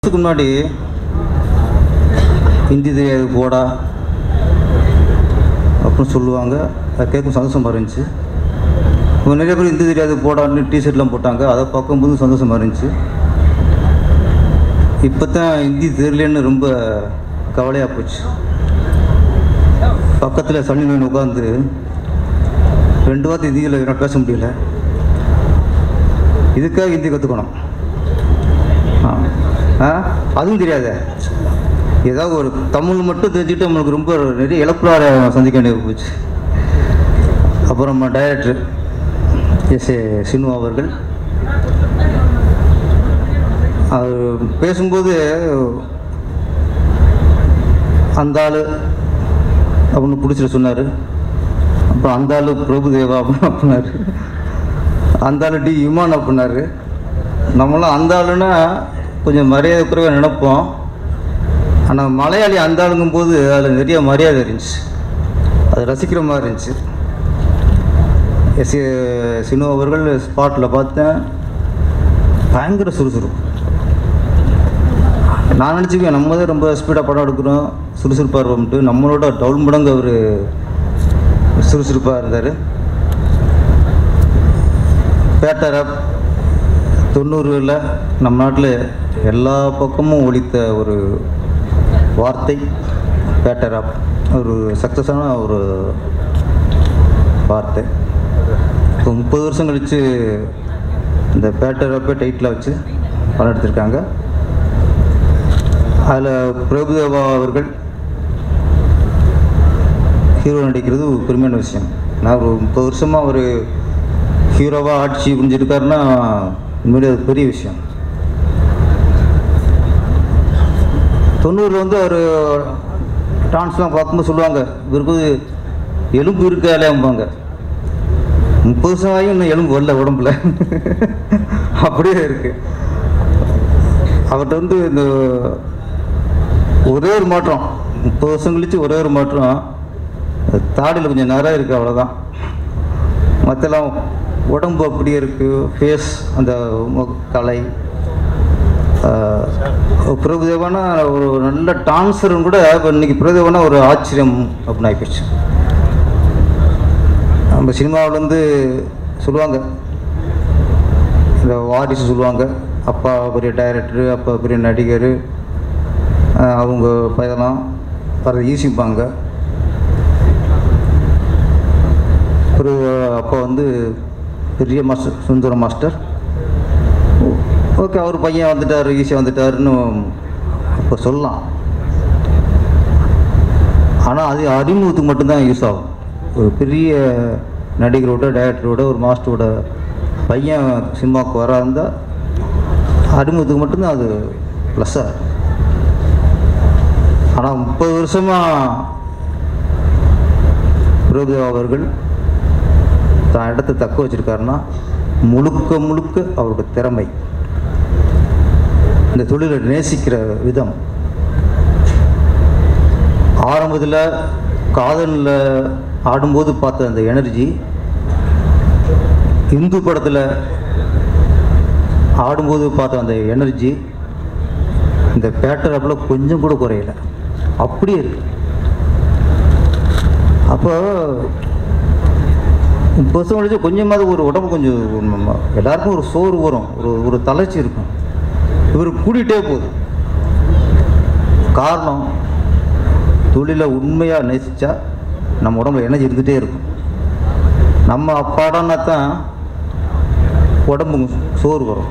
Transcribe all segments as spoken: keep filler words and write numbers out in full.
வருஷத்துக்கு முன்னாடி ஹிந்தி தெரியாது போடா அப்படின்னு சொல்லுவாங்க. அது கேட்கும் சந்தோஷமாக இருந்துச்சு. இப்போ நிறைய பேர் ஹிந்தி தெரியாது போடான்னு டிஷர்ட்லாம் போட்டாங்க. அதை பார்க்கும்போது சந்தோஷமாக இருந்துச்சு. இப்போ தான் ஹிந்தி தெரியலன்னு ரொம்ப கவலையாக போச்சு. பக்கத்தில் சனி நோய் உட்காந்து ரெண்டு வாரத்து ஹிந்தியில் எனக்கு பேச முடியல. இதுக்காக ஹிந்தி கற்றுக்கணும். ஆ அதுவும் தெரியாத ஏதாவது ஒரு தமிழ் மட்டும் தெரிஞ்சுட்டு நம்மளுக்கு ரொம்ப நிறைய இழப்புறார சந்திக்க வேண்டியது போச்சு. அப்புறம் நம்ம டைரக்டர் எஸ் ஏ சினு அவர்கள் அவர் பேசும்போது அந்த ஆள் அப்படின்னு பிடிச்சிட்டு சொன்னார். அப்புறம் அந்த ஆள் பிரபுதேவா அப்படின்னு அப்படின்னாரு. அந்த ஆள் டி இமான் அப்படின்னாரு. நம்மளாம் அந்த ஆளுன்னா கொஞ்சம் மரியாதை குறைவாக நினைப்போம். ஆனால் மலையாளி அந்த ஆளுங்கும் போது அதில் நிறைய மரியாதை இருந்துச்சு. அது ரசிக்கிற மாதிரி இருந்துச்சு. எஸ் ஏ சினு அவர்கள் ஸ்பாட்டில் பார்த்தேன், பயங்கர சுறுசுறுப்பு. நான் நினச்சிக்குவேன் நம்ம தான் ரொம்ப ஸ்பீடாக படம் எடுக்கிறோம், சுறுசுறுப்பாக இருப்போம்ட்டு. நம்மளோட டவுல் மடங்கு அவர் சுறுசுறுப்பாக இருந்தார். பேட்டர் தொண்ணூறுல நம்ம நாட்டில் எல்லா பக்கமும் ஒலித்த ஒரு வார்த்தை பேட்டர் ஆப். ஒரு சக்ஸஸான ஒரு வார்த்தை. இப்போ முப்பது வருஷம் கழித்து இந்த பேட்டர் ஆப்பை டைட்டில் வச்சு படம் எடுத்திருக்காங்க. அதில் பிரபுதேவா அவர்கள் ஹீரோ நடிக்கிறது ஒரு பெருமையான விஷயம். நான் ஒரு முப்பது வருஷமாக ஒரு ஹீரோவாக ஆட்சி புரிஞ்சிருக்காருன்னா உண்மையிலே அது பெரிய விஷயம். தொண்ணூறில் வந்து அவர் டான்ஸ்லாம் பார்க்கும்போது சொல்லுவாங்க, இவருக்கு எலும்பு இருக்காலேம்பாங்க. முப்பது வருஷம் ஆகியும் இன்னும் எலும்பு வரல உடம்புல, அப்படியே இருக்கு. அவர்கிட்ட வந்து இந்த ஒரே ஒரு மாற்றம், முப்பது வருஷம் கழிச்சு ஒரே ஒரு மாற்றம், தாடியில் கொஞ்சம் நிறைய இருக்குது, அவ்வளோதான். மற்றெல்லாம் உடம்பு அப்படியே இருக்குது. ஃபேஸ் அந்த கலை. பிரபுதேவானா ஒரு நல்ல டான்ஸரும் கூட இப்போ இன்றைக்கி பிரபுதேவானா ஒரு ஆச்சரியம் அப்படின்னு ஆகிப்போச்சு. நம்ம சினிமாவிலேருந்து சொல்லுவாங்க, இந்த வாரிசு சொல்லுவாங்க, அப்பா பெரிய டைரக்டரு, அப்பா பெரிய நடிகர், அவங்க இதெல்லாம் வர ஈசிப்பாங்க. ஒரு அப்பா வந்து பெரிய மாஸ்டர் சுந்தர மாஸ்டர். ஓகே, அவர் பையன் வந்துட்டார், ஈஸியாக வந்துட்டாருன்னு இப்போ சொல்லலாம். ஆனால் அது அறிமுகத்துக்கு மட்டும்தான் யூஸ் ஆகும். ஒரு பெரிய நடிகரோட டைரக்டரோட ஒரு மாஸ்டரோட பையன் சினிமாவுக்கு வர இருந்தால் அறிமுகத்துக்கு மட்டும்தான் அது ப்ளஸ்ஸாக. ஆனால் முப்பது வருஷமாக பிரபுதேவா அவர்கள் தான் இடத்தை தக்க வச்சுருக்காருன்னா முழுக்க முழுக்க அவரோட திறமை, இந்த தொழிலை நேசிக்கிற விதம். ஆரம்பத்தில் காதலில் ஆடும்போது பார்த்த அந்த எனர்ஜி, இந்து படத்தில் ஆடும்போது பார்த்த அந்த எனர்ஜி இந்த பேட்டர் ஆப்பில் கொஞ்சம் கூட குறையலை, அப்படியே இருக்கு. அப்போ முப்பது வருஷம் கழிச்சு கொஞ்சமாவது ஒரு உடம்பு கொஞ்சம் எல்லாருக்கும் ஒரு சோறு வரும், ஒரு ஒரு தளர்ச்சி இருக்கும். இவர் கூட்டிகிட்டே போகுது. காரணம், தொழிலை உண்மையாக நேசித்தா நம்ம உடம்புல எனர்ஜி இருந்துகிட்டே இருக்கும். நம்ம அப்பாடானா தான் உடம்பு சோறு வரும்.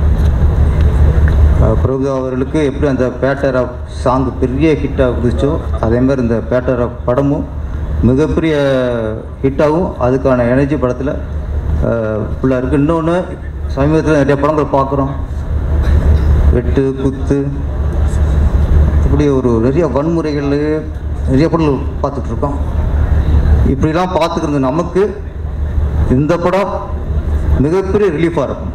பிரபுதேவா அவர்களுக்கு எப்படி அந்த பேட்டர் ஆஃப் சாங் பெரிய ஹிட்டாக குதிச்சோ, அதேமாதிரி இந்த பேட்டர் ஆஃப் படமும் மிகப்பெரிய ஹிட்டாகவும் அதுக்கான எனர்ஜி படத்தில் ஃபுல்லாக இருக்குது. இன்னொன்று, சமீபத்தில் நிறைய படங்கள் பார்க்குறோம், வெட்டு குத்து இப்படி ஒரு நிறைய வன்முறைகள் நிறைய படங்கள் பார்த்துட்ருக்கோம். இப்படிலாம் பார்த்துக்கிறது நமக்கு இந்த படம் மிகப்பெரிய ரிலீஃபாக இருக்கும்.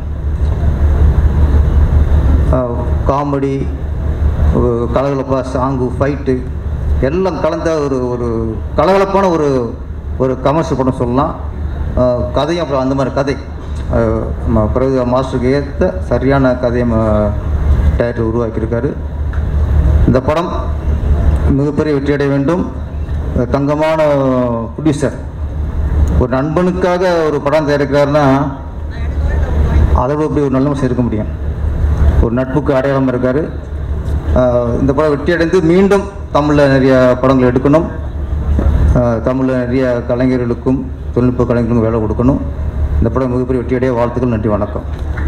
காமெடி, கலகலப்பாக சாங்கு, ஃபைட்டு எல்லாம் கலந்த ஒரு ஒரு கலகலப்பான ஒரு ஒரு கமர்ஷியல் படம் சொல்லலாம். கதையும் அப்புறம் அந்த மாதிரி கதை பிரபுதேவா மாஸ்டருக்கு ஏற்ற சரியான கதையை டைரக்டர் உருவாக்கியிருக்காரு. இந்த படம் மிகப்பெரிய வெற்றியடைய வேண்டும். தங்கமான ப்ரொடியூசர் ஒரு நண்பனுக்காக ஒரு படம் தயாரிக்கிறாருன்னா அதோட அப்படி ஒரு நல்ல மனுஷன் இருக்க முடியும். ஒரு நட்புக்கு அடையாளம் இருக்கார். இந்த படம் வெற்றியடைந்து மீண்டும் தமிழில் நிறைய படங்கள் எடுக்கணும். தமிழில் நிறைய கலைஞர்களுக்கும் தொழில்நுட்ப கலைஞர்களுக்கும் வேலை கொடுக்கணும். இந்த படம் மிகப்பெரிய வெற்றியடைய வாழ்த்துக்கள். நன்றி, வணக்கம்.